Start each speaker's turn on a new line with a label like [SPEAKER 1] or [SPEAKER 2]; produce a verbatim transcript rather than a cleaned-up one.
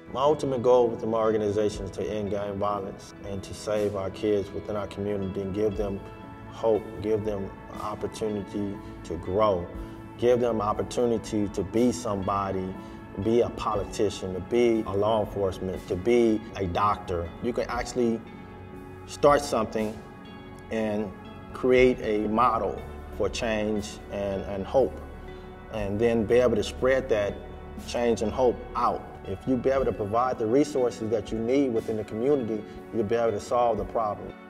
[SPEAKER 1] My ultimate goal with my organization is to end gang violence and to save our kids within our community and give them hope, give them an opportunity to grow, give them an opportunity to be somebody, be a politician, to be a law enforcement, to be a doctor. You can actually start something and create a model for change and, and hope, and then be able to spread that change and hope out. If you be able to provide the resources that you need within the community, you'll be able to solve the problem.